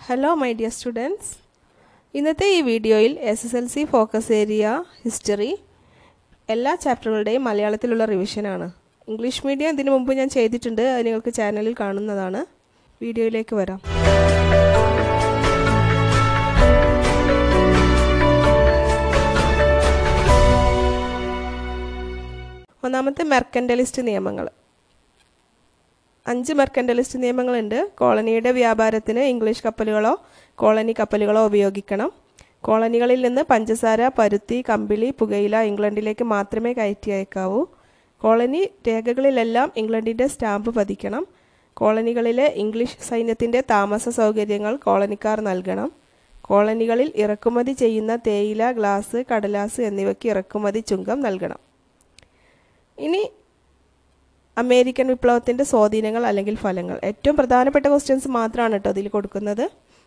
Hello my dear students. ഇന്നത്തെ ഈ വീഡിയോയിൽ SSLC ഫോക്കസ് ഏരിയ ഹിസ്റ്ററി എല്ലാ ചാപ്റ്ററുകളുടെയും മലയാളത്തിലുള്ള റിവിഷനാണ്. ഇംഗ്ലീഷ് മീഡിയം ഇതിനു മുമ്പ് ഞാൻ ചെയ്തിട്ടുണ്ട്, അത് നിങ്ങൾക്ക് ചാനലിൽ കാണുന്നതാണ്. വീഡിയോയിലേക്ക് വരാം. ഒന്നാമത്തെ മെർക്കന്റലിസ്റ്റ് നിയമങ്ങൾ. 5 മെർക്കന്റലിസ്റ്റ് നിയമങ്ങളുണ്ട്. കോളനിയുടെ വ്യാപാരത്തിന് ഇംഗ്ലീഷ് കപ്പലുകളോ കോളനി കപ്പലുകളോ ഉപയോഗിക്കണം. കോളനികളിൽ നിന്ന് പഞ്ചസാര, പരുത്തി, കമ്പിളി, പുകയില ഇംഗ്ലണ്ടിലേക്ക് മാത്രമേ കയറ്റി അയക്കാവൂ. കോളനി രേഖകളിലെല്ലാം ഇംഗ്ലണ്ടിൻ്റെ സ്റ്റാമ്പ് പതിക്കണം. കോളനികളിലെ ഇംഗ്ലീഷ് സൈന്യത്തിൻ്റെ താമസ സൗകര്യങ്ങൾ കോളനിക്കാർ നൽകണം. കോളനികളിൽ ഇറക്കുമതി ചെയ്യുന്ന തേയില, ഗ്ലാസ്, കടലാസ് എന്നിവയ്ക്ക് ഇറക്കുമതി ചുങ്കം നൽകണം. ഇനി അമേരിക്കൻ വിപ്ലവത്തിൻ്റെ സ്വാധീനങ്ങൾ അല്ലെങ്കിൽ ഫലങ്ങൾ. ഏറ്റവും പ്രധാനപ്പെട്ട ക്വസ്റ്റ്യൻസ് മാത്രമാണ് കേട്ടോ അതിൽ കൊടുക്കുന്നത്.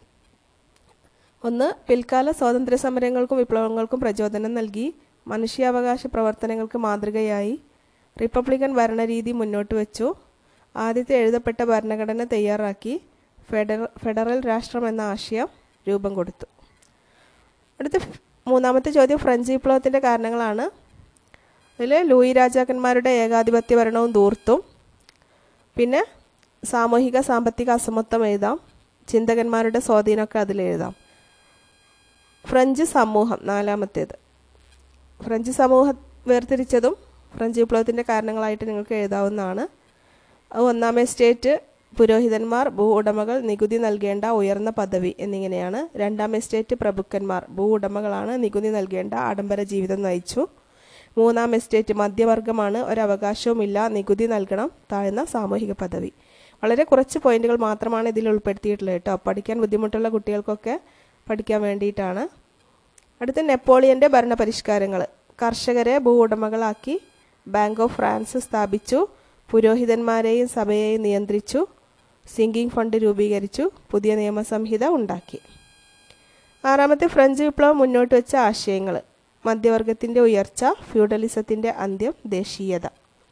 1. പിൽക്കാല സ്വാതന്ത്ര്യ സമരങ്ങൾക്കും വിപ്ലവങ്ങൾക്കും പ്രചോദനം നൽകി. മനുഷ്യാവകാശ പ്രവർത്തനങ്ങൾക്ക് മാതൃകയായി. റിപ്പബ്ലിക്കൻ ഭരണരീതി മുന്നോട്ട് വെച്ചു. ആദ്യത്തെ എഴുതപ്പെട്ട ഭരണഘടന തയ്യാറാക്കി. ഫെഡറൽ രാഷ്ട്രം എന്ന ആശയം രൂപം കൊടുത്തു. അടുത്ത 3ാമത്തെ ചോദ്യം ഫ്രഞ്ച് വിപ്ലവത്തിൻ്റെ കാരണങ്ങളാണ്. അതിൽ ലൂയി രാജാക്കന്മാരുടെ ഏകാധിപത്യ ഭരണവും ധൂർത്തും. പിന്നെ സാമൂഹിക സാമ്പത്തിക അസമത്വം എഴുതാം. ചിന്തകന്മാരുടെ സ്വാധീനമൊക്കെ അതിലെഴുതാം. ഫ്രഞ്ച് സമൂഹം 4ാമത്തേത്. ഫ്രഞ്ച് സമൂഹം വേർതിരിച്ചതും ഫ്രഞ്ച് വിപ്ലവത്തിൻ്റെ കാരണങ്ങളായിട്ട് നിങ്ങൾക്ക് എഴുതാവുന്നതാണ്. അത് 1ാം എസ്റ്റേറ്റ്, പുരോഹിതന്മാർ, ഭൂ ഉടമകൾ, നികുതി നൽകേണ്ട ഉയർന്ന പദവി എന്നിങ്ങനെയാണ്. 2ാം എസ്റ്റേറ്റ്, പ്രഭുക്കന്മാർ, ഭൂ ഉടമകളാണ്, നികുതി നൽകേണ്ട ആഡംബര ജീവിതം നയിച്ചു. 3ാം എസ്റ്റേറ്റ് മധ്യവർഗമാണ്, ഒരവകാശവുമില്ല, നികുതി നൽകണം, താഴ്ന്ന സാമൂഹിക പദവി. വളരെ കുറച്ച് പോയിന്റുകൾ മാത്രമാണ് ഇതിൽ ഉൾപ്പെടുത്തിയിട്ടുള്ളത് കേട്ടോ. പഠിക്കാൻ ബുദ്ധിമുട്ടുള്ള കുട്ടികൾക്കൊക്കെ പഠിക്കാൻ വേണ്ടിയിട്ടാണ്. അടുത്ത നെപ്പോളിയൻ്റെ ഭരണപരിഷ്കാരങ്ങൾ. കർഷകരെ ഭൂ ഉടമകളാക്കി. ബാങ്ക് ഓഫ് ഫ്രാൻസ് സ്ഥാപിച്ചു. പുരോഹിതന്മാരെയും സഭയെയും നിയന്ത്രിച്ചു. സിങ്കിങ് ഫണ്ട് രൂപീകരിച്ചു. പുതിയ നിയമസംഹിത ഉണ്ടാക്കി. 6ാമത്തെ ഫ്രഞ്ച് വിപ്ലവം മുന്നോട്ട് വെച്ച ആശയങ്ങൾ. മധ്യവർഗത്തിൻ്റെ ഉയർച്ച, ഫ്യൂഡലിസത്തിൻ്റെ അന്ത്യം, ദേശീയത.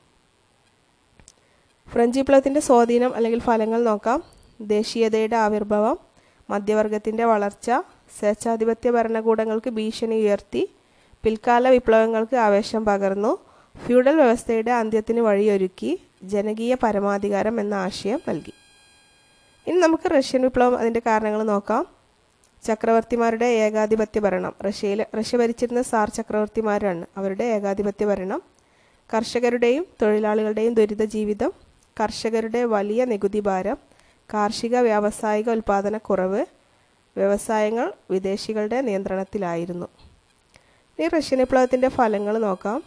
ഫ്രഞ്ച് വിപ്ലവത്തിൻ്റെ സ്വാധീനം അല്ലെങ്കിൽ ഫലങ്ങൾ നോക്കാം. ദേശീയതയുടെ ആവിർഭവം, മധ്യവർഗത്തിൻ്റെ വളർച്ച, സ്വേച്ഛാധിപത്യ ഭരണകൂടങ്ങൾക്ക് ഭീഷണി ഉയർത്തി, പിൽക്കാല വിപ്ലവങ്ങൾക്ക് ആവേശം പകർന്നു, ഫ്യൂഡൽ വ്യവസ്ഥയുടെ അന്ത്യത്തിന് വഴിയൊരുക്കി, ജനകീയ പരമാധികാരം എന്ന ആശയം നൽകി. ഇനി നമുക്ക് റഷ്യൻ വിപ്ലവം, അതിൻ്റെ കാരണങ്ങൾ നോക്കാം. ചക്രവർത്തിമാരുടെ ഏകാധിപത്യ ഭരണം. റഷ്യ ഭരിച്ചിരുന്ന സാർ ചക്രവർത്തിമാരാണ്. അവരുടെ ഏകാധിപത്യ ഭരണം. കർഷകരുടെയും തൊഴിലാളികളുടെയും ദുരിത ജീവിതം. കർഷകരുടെ വലിയ നികുതി ഭാരം. കാർഷിക വ്യാവസായിക ഉൽപ്പാദനക്കുറവ്. വ്യവസായങ്ങൾ വിദേശികളുടെ നിയന്ത്രണത്തിലായിരുന്നു. ഇനി റഷ്യൻ വിപ്ലവത്തിൻ്റെ ഫലങ്ങൾ നോക്കാം.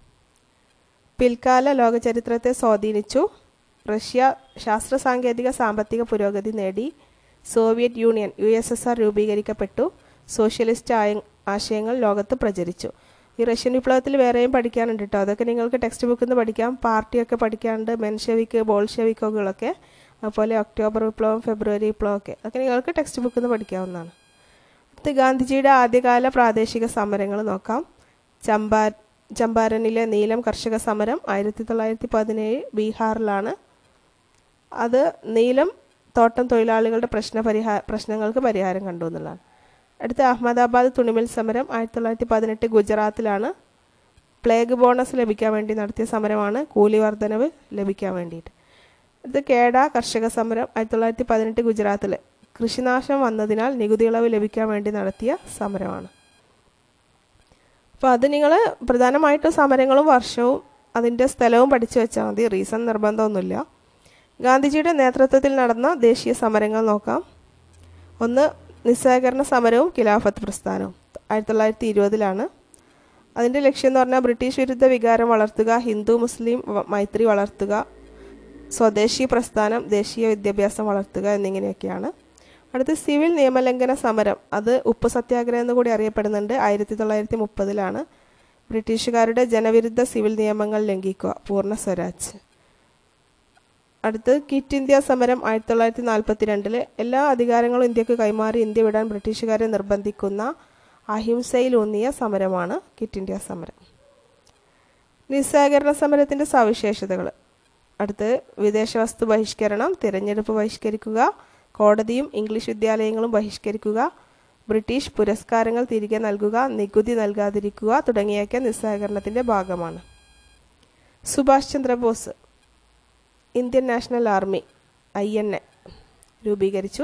പിൽക്കാല ലോകചരിത്രത്തെ സ്വാധീനിച്ചു. റഷ്യ ശാസ്ത്ര സാങ്കേതിക സാമ്പത്തിക പുരോഗതി നേടി. സോവിയറ്റ് യൂണിയൻ USSR രൂപീകരിക്കപ്പെട്ടു. സോഷ്യലിസ്റ്റ് ആശയങ്ങൾ ലോകത്ത് പ്രചരിച്ചു. ഈ റഷ്യൻ വിപ്ലവത്തിൽ വേറെയും പഠിക്കാനുണ്ട് കേട്ടോ. അതൊക്കെ നിങ്ങൾക്ക് ടെക്സ്റ്റ് ബുക്കിൽ നിന്ന് പഠിക്കാം. പാർട്ടിയൊക്കെ പഠിക്കാനുണ്ട്. മെൻഷെവിക്ക്, ബോൾഷെവിക്കുകളൊക്കെ, അതുപോലെ ഒക്ടോബർ വിപ്ലവം, ഫെബ്രുവരി വിപ്ലവമൊക്കെ, അതൊക്കെ നിങ്ങൾക്ക് ടെക്സ്റ്റ് ബുക്കിൽ നിന്ന് പഠിക്കാവുന്നതാണ്. അടുത്ത് ഗാന്ധിജിയുടെ ആദ്യകാല പ്രാദേശിക സമരങ്ങൾ നോക്കാം. ചമ്പാരനിലെ നീലം കർഷക സമരം 1917 ബീഹാറിലാണ്. അത് നീലം തോട്ടം തൊഴിലാളികളുടെ പ്രശ്നങ്ങൾക്ക് പരിഹാരം കണ്ടു എന്നുള്ളതാണ്. അടുത്ത അഹമ്മദാബാദ് തുണിമിൽ സമരം 1918 ഗുജറാത്തിലാണ്. പ്ലേഗ് ബോണസ് ലഭിക്കാൻ വേണ്ടി നടത്തിയ സമരമാണ്. കൂലി വർധനവ് ലഭിക്കാൻ വേണ്ടിയിട്ട്. അടുത്ത കേഡ കർഷക സമരം 1918 ഗുജറാത്തിൽ. കൃഷിനാശം വന്നതിനാൽ നികുതി ഇളവ് ലഭിക്കാൻ വേണ്ടി നടത്തിയ സമരമാണ്. അപ്പോൾ അത് നിങ്ങൾ പ്രധാനമായിട്ടും സമരങ്ങളും വർഷവും അതിൻ്റെ സ്ഥലവും പഠിച്ചു വെച്ചാൽ മതി. റീസൺ നിർബന്ധമൊന്നുമില്ല. ഗാന്ധിജിയുടെ നേതൃത്വത്തിൽ നടന്ന ദേശീയ സമരങ്ങൾ നോക്കാം. 1. നിസ്സഹകരണ സമരവും ഖിലാഫത്ത് പ്രസ്ഥാനവും 1920 അതിൻ്റെ ലക്ഷ്യം എന്ന് പറഞ്ഞാൽ ബ്രിട്ടീഷ് വിരുദ്ധ വികാരം വളർത്തുക, ഹിന്ദു മുസ്ലിം മൈത്രി വളർത്തുക, സ്വദേശി പ്രസ്ഥാനം, ദേശീയ വിദ്യാഭ്യാസം വളർത്തുക എന്നിങ്ങനെയൊക്കെയാണ്. അടുത്ത് സിവിൽ നിയമലംഘന സമരം. അത് ഉപ്പ് സത്യാഗ്രഹം എന്ന് കൂടി അറിയപ്പെടുന്നുണ്ട്. 1930 ബ്രിട്ടീഷുകാരുടെ ജനവിരുദ്ധ സിവിൽ നിയമങ്ങൾ ലംഘിക്കുക, പൂർണ്ണ സ്വരാജ്. അടുത്ത് ക്വിറ്റ് ഇന്ത്യ സമരം 1942 എല്ലാ അധികാരങ്ങളും ഇന്ത്യക്ക് കൈമാറി ഇന്ത്യ വിടാൻ ബ്രിട്ടീഷുകാരെ നിർബന്ധിക്കുന്ന അഹിംസയിലൂന്നിയ സമരമാണ് ക്വിറ്റ് ഇന്ത്യ സമരം. നിസ്സഹകരണ സമരത്തിൻ്റെ സവിശേഷതകൾ. അടുത്ത് വിദേശ വസ്തു ബഹിഷ്കരണം, തിരഞ്ഞെടുപ്പ് ബഹിഷ്കരിക്കുക, കോടതിയും ഇംഗ്ലീഷ് വിദ്യാലയങ്ങളും ബഹിഷ്കരിക്കുക, ബ്രിട്ടീഷ് പുരസ്കാരങ്ങൾ തിരികെ നൽകുക, നികുതി നൽകാതിരിക്കുക തുടങ്ങിയൊക്കെ നിസ്സഹകരണത്തിൻ്റെ ഭാഗമാണ്. Subhash Chandra Bose Indian national army INA രൂപീകരിച്ചു.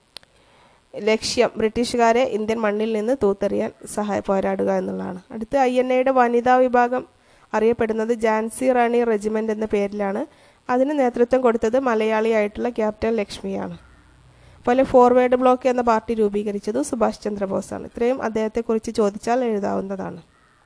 ലക്ഷ്യം ബ്രിട്ടീഷുകാരെ ഇന്ത്യൻ മണ്ണിൽ നിന്ന് തൂത്തെറിയാൻ പോരാടുക എന്നുള്ളതാണ്. അടുത്ത് INAയുടെ വനിതാ വിഭാഗം അറിയപ്പെടുന്നത് ഝാൻസി റാണി റെജിമെൻ്റ് എന്ന പേരിലാണ്. അതിന് നേതൃത്വം കൊടുത്തത് മലയാളിയായിട്ടുള്ള ക്യാപ്റ്റൻ ലക്ഷ്മിയാണ്. അതുപോലെ ഫോർവേഡ് ബ്ലോക്ക് എന്ന പാർട്ടി രൂപീകരിച്ചത് സുഭാഷ് ചന്ദ്രബോസാണ്. ഇത്രയും അദ്ദേഹത്തെക്കുറിച്ച് ചോദിച്ചാൽ എഴുതാവുന്നതാണ്.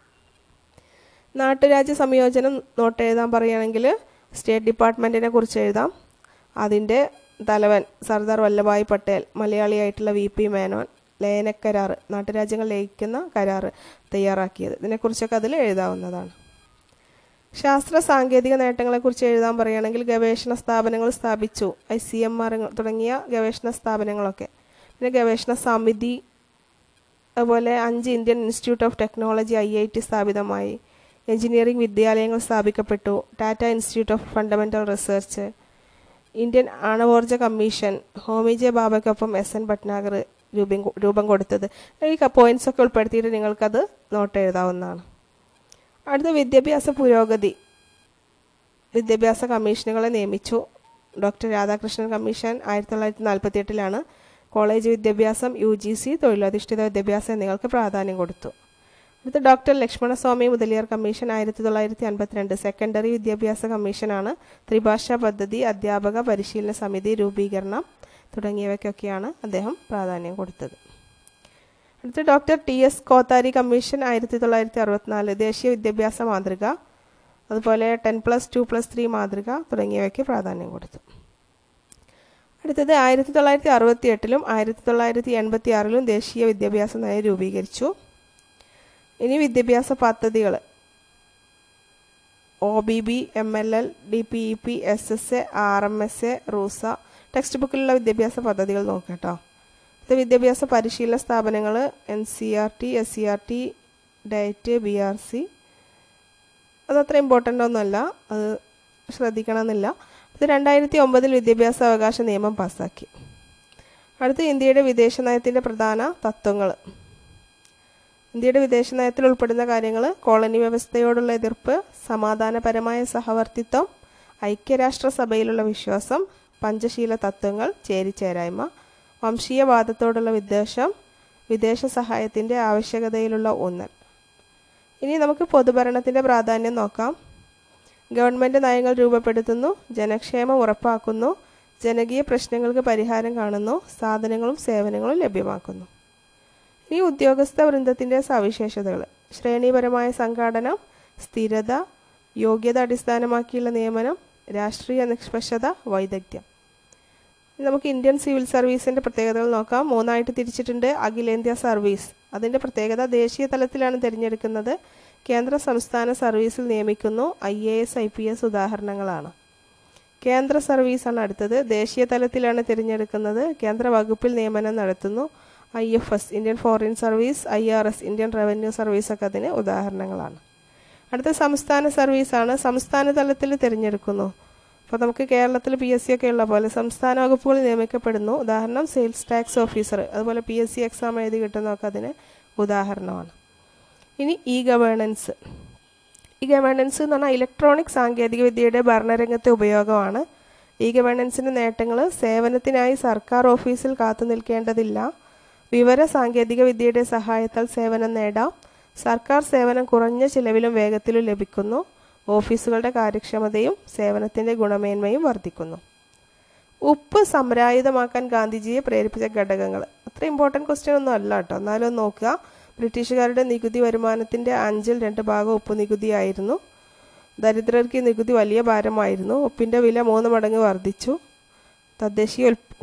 നാട്ടുരാജ്യ സംയോജനം നോട്ട് എഴുതാൻ പറയുകയാണെങ്കിൽ സ്റ്റേറ്റ് ഡിപ്പാർട്ട്മെൻറ്റിനെ കുറിച്ച് എഴുതാം. അതിൻ്റെ തലവൻ സർദാർ വല്ലഭായ് പട്ടേൽ, മലയാളിയായിട്ടുള്ള VP മേനോൻ, ലയനക്കരാർ, നാട്ടുരാജ്യങ്ങൾ ലയിക്കുന്ന കരാർ തയ്യാറാക്കിയത്. ഇതിനെക്കുറിച്ചൊക്കെ അതിൽ എഴുതാവുന്നതാണ്. ശാസ്ത്ര സാങ്കേതിക നേട്ടങ്ങളെക്കുറിച്ച് എഴുതാൻ പറയുകയാണെങ്കിൽ ഗവേഷണ സ്ഥാപനങ്ങൾ സ്ഥാപിച്ചു, ICMR തുടങ്ങിയ ഗവേഷണ സ്ഥാപനങ്ങളൊക്കെ. പിന്നെ ഗവേഷണ സമിതി, അതുപോലെ 5 Indian institute of technology IIT സ്ഥാപിതമായി, എഞ്ചിനീയറിംഗ് വിദ്യാലയങ്ങൾ സ്ഥാപിക്കപ്പെട്ടു, Tata institute of fundamental research, Indian ആണവോർജ കമ്മീഷൻ, ഹോമി ജെ ബാബയ്ക്കൊപ്പം SN ഭട്നാഗർ രൂപം കൊടുത്തത്. ഈ പോയിൻറ്റ്സൊക്കെ ഉൾപ്പെടുത്തിയിട്ട് നിങ്ങൾക്കത് നോട്ട് എഴുതാവുന്നതാണ്. അടുത്ത വിദ്യാഭ്യാസ പുരോഗതി. വിദ്യാഭ്യാസ കമ്മീഷനുകളെ നിയമിച്ചു. ഡോക്ടർ രാധാകൃഷ്ണൻ കമ്മീഷൻ 1948 കോളേജ് വിദ്യാഭ്യാസം, UGC, തൊഴിലധിഷ്ഠിത വിദ്യാഭ്യാസം എന്നിവർക്ക് പ്രാധാന്യം കൊടുത്തു. അടുത്ത doctor Lakshmanaswami Mudaliar commission 1952 secondary വിദ്യാഭ്യാസ കമ്മീഷനാണ്. ത്രിഭാഷാ പദ്ധതി, അധ്യാപക പരിശീലന സമിതി രൂപീകരണം തുടങ്ങിയവയ്ക്കൊക്കെയാണ് അദ്ദേഹം പ്രാധാന്യം കൊടുത്തത്. അടുത്ത ഡോക്ടർ TS കോത്താരി കമ്മീഷൻ 1964 ദേശീയ വിദ്യാഭ്യാസ മാതൃക, അതുപോലെ 10+2+3 മാതൃക തുടങ്ങിയവയ്ക്ക് പ്രാധാന്യം കൊടുത്തു. അടുത്തത് 1968 1986 ദേശീയ വിദ്യാഭ്യാസ നയം രൂപീകരിച്ചു. ഇനി വിദ്യാഭ്യാസ പദ്ധതികൾ OBB, MLL, DPEP, SSA, RMSA, RUSA text ബുക്കിലുള്ള വിദ്യാഭ്യാസ പദ്ധതികൾ നോക്കാം കേട്ടോ. ഇത് വിദ്യാഭ്യാസ പരിശീലന സ്ഥാപനങ്ങൾ NCERT, SCERT, ഡയറ്റ്, BRC. അതത്ര ഇമ്പോർട്ടൻ്റ് ഒന്നുമല്ല, അത് ശ്രദ്ധിക്കണമെന്നില്ല. ഇത് 2009 വിദ്യാഭ്യാസ അവകാശ നിയമം പാസ്സാക്കി. അടുത്ത് ഇന്ത്യയുടെ വിദേശ നയത്തിൻ്റെ പ്രധാന തത്വങ്ങൾ. ഇന്ത്യയുടെ വിദേശ നയത്തിൽ ഉൾപ്പെടുന്ന കാര്യങ്ങൾ: കോളനി വ്യവസ്ഥയോടുള്ള എതിർപ്പ്, സമാധാനപരമായ സഹവർത്തിത്വം, ഐക്യരാഷ്ട്രസഭയിലുള്ള വിശ്വാസം, പഞ്ചശീല തത്വങ്ങൾ, ചേരിചേരായ്മ, വംശീയവാദത്തോടുള്ള വിദ്വേഷം, വിദേശ സഹായത്തിൻ്റെ ആവശ്യകതയിലുള്ള ഊന്നൽ. ഇനി നമുക്ക് പൊതുഭരണത്തിൻ്റെ പ്രാധാന്യം നോക്കാം. ഗവൺമെൻറ് നയങ്ങൾ രൂപപ്പെടുത്തുന്നു, ജനക്ഷേമം ഉറപ്പാക്കുന്നു, ജനകീയ പ്രശ്നങ്ങൾക്ക് പരിഹാരം കാണുന്നു, സാധനങ്ങളും സേവനങ്ങളും ലഭ്യമാക്കുന്നു. ഇനി ഉദ്യോഗസ്ഥ വൃന്ദത്തിൻ്റെ സവിശേഷതകൾ: ശ്രേണിപരമായ സംഘാടനം, സ്ഥിരത, യോഗ്യത അടിസ്ഥാനമാക്കിയുള്ള നിയമനം, രാഷ്ട്രീയ നിഷ്പക്ഷത, വൈദഗ്ധ്യം. നമുക്ക് ഇന്ത്യൻ സിവിൽ സർവീസിൻ്റെ പ്രത്യേകതകൾ നോക്കാം. 3 തിരിച്ചിട്ടുണ്ട്. അഖിലേന്ത്യാ സർവീസ്, അതിൻ്റെ പ്രത്യേകത ദേശീയ തലത്തിലാണ് തിരഞ്ഞെടുക്കുന്നത്. കേന്ദ്ര സംസ്ഥാന സർവീസിൽ നിയമിക്കുന്നു. IAS, IPS ഉദാഹരണങ്ങളാണ്. കേന്ദ്ര സർവീസാണ് അടുത്തത്. ദേശീയ തലത്തിലാണ് തിരഞ്ഞെടുക്കുന്നത്. കേന്ദ്ര വകുപ്പിൽ നിയമനം നടത്തുന്നു. IFS, Indian foreign service, IRS, Indian revenue സർവീസൊക്കെ അതിന് ഉദാഹരണങ്ങളാണ്. അടുത്ത സംസ്ഥാന സർവീസാണ്. സംസ്ഥാന തലത്തിൽ തിരഞ്ഞെടുക്കുന്നു. അപ്പോൾ നമുക്ക് കേരളത്തിൽ PSC ഒക്കെ ഉള്ള പോലെ സംസ്ഥാന വകുപ്പുകൾ നിയമിക്കപ്പെടുന്നു. ഉദാഹരണം സെയിൽസ് ടാക്സ് ഓഫീസർ, അതുപോലെ PSC എക്സാം എഴുതി കിട്ടുന്നതൊക്കെ അതിന് ഉദാഹരണമാണ്. ഇനി ഗവേണൻസ്. ഗവേണൻസ് എന്ന് പറഞ്ഞാൽ ഇലക്ട്രോണിക് സാങ്കേതിക വിദ്യയുടെ ഭരണരംഗത്തെ ഉപയോഗമാണ്. ഗവേണൻസിൻ്റെ നേട്ടങ്ങൾ: സേവനത്തിനായി സർക്കാർ ഓഫീസിൽ കാത്തു നിൽക്കേണ്ടതില്ല, വിവര സാങ്കേതിക വിദ്യയുടെ സഹായത്താൽ സേവനം നേടാം, സർക്കാർ സേവനം കുറഞ്ഞ ചിലവിലും വേഗത്തിലും ലഭിക്കുന്നു, ഓഫീസുകളുടെ കാര്യക്ഷമതയും സേവനത്തിൻ്റെ ഗുണമേന്മയും വർദ്ധിക്കുന്നു. ഉപ്പ് സംരായുധമാക്കാൻ ഗാന്ധിജിയെ പ്രേരിപ്പിച്ച ഘടകങ്ങൾ. അത്ര ഇമ്പോർട്ടൻറ്റ് ക്വസ്റ്റ്യൻ ഒന്നും അല്ല കേട്ടോ, എന്നാലും നോക്കുക. ബ്രിട്ടീഷുകാരുടെ നികുതി വരുമാനത്തിൻ്റെ 5/2 ഉപ്പ് നികുതിയായിരുന്നു. ദരിദ്രർക്ക് നികുതി വലിയ ഭാരമായിരുന്നു. ഉപ്പിൻ്റെ വില 3 മടങ്ങ് വർദ്ധിച്ചു. തദ്ദേശീയ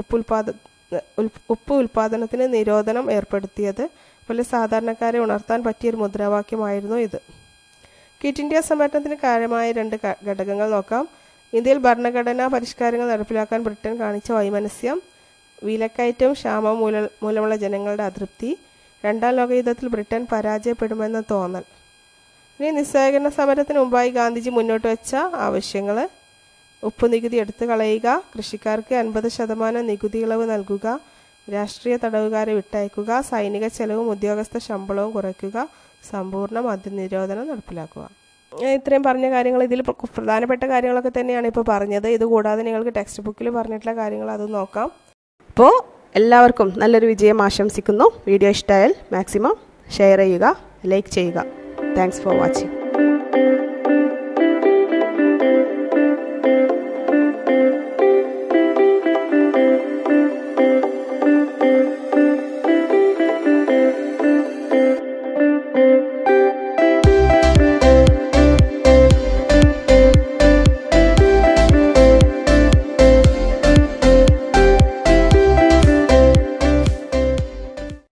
ഉപ്പ് ഉൽപ്പാദനത്തിന് നിരോധനം ഏർപ്പെടുത്തിയത് പോലെ സാധാരണക്കാരെ ഉണർത്താൻ പറ്റിയൊരു മുദ്രാവാക്യമായിരുന്നു ഇത്. ക്വിറ്റ് ഇന്ത്യ സമരത്തിന് കാര്യമായ 2 ഘടകങ്ങൾ നോക്കാം. ഇന്ത്യയിൽ ഭരണഘടനാ പരിഷ്കാരങ്ങൾ നടപ്പിലാക്കാൻ ബ്രിട്ടൻ കാണിച്ച വൈമനസ്യം, വിലക്കയറ്റവും ക്ഷാമവും മൂലമുള്ള ജനങ്ങളുടെ അതൃപ്തി, 2ാം ലോകയുദ്ധത്തിൽ ബ്രിട്ടൻ പരാജയപ്പെടുമെന്ന തോന്നൽ. ഇനി നിസ്സഹകരണ സമരത്തിന് മുമ്പായി ഗാന്ധിജി മുന്നോട്ട് വെച്ച ആവശ്യങ്ങൾ: ഉപ്പ് നികുതി എടുത്തു കളയുക, കൃഷിക്കാർക്ക് 50% നികുതി ഇളവ് നൽകുക, രാഷ്ട്രീയ തടവുകാരെ വിട്ടയക്കുക, സൈനിക ചെലവും ഉദ്യോഗസ്ഥ ശമ്പളവും കുറയ്ക്കുക, സമ്പൂർണ്ണ മദ്യനിരോധനം നടപ്പിലാക്കുക. ഇത്രയും പറഞ്ഞ കാര്യങ്ങൾ ഇതിൽ പ്രധാനപ്പെട്ട കാര്യങ്ങളൊക്കെ തന്നെയാണ് ഇപ്പോൾ പറഞ്ഞത്. ഇതുകൂടാതെ നിങ്ങൾക്ക് ടെക്സ്റ്റ് ബുക്കിൽ പറഞ്ഞിട്ടുള്ള കാര്യങ്ങൾ അത് നോക്കാം. അപ്പോൾ എല്ലാവർക്കും നല്ലൊരു വിജയം ആശംസിക്കുന്നു. വീഡിയോ ഇഷ്ടമായാൽ മാക്സിമം ഷെയർ ചെയ്യുക, ലൈക്ക് ചെയ്യുക. Thanks for watching.